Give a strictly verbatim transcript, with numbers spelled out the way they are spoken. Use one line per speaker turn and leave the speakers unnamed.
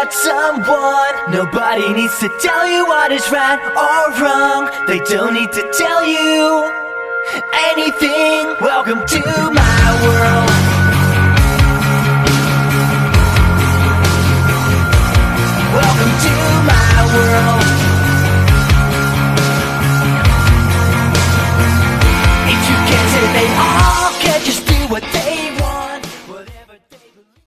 got someone. Nobody needs to tell you what is right or wrong. They don't need to tell you anything. Welcome to my world.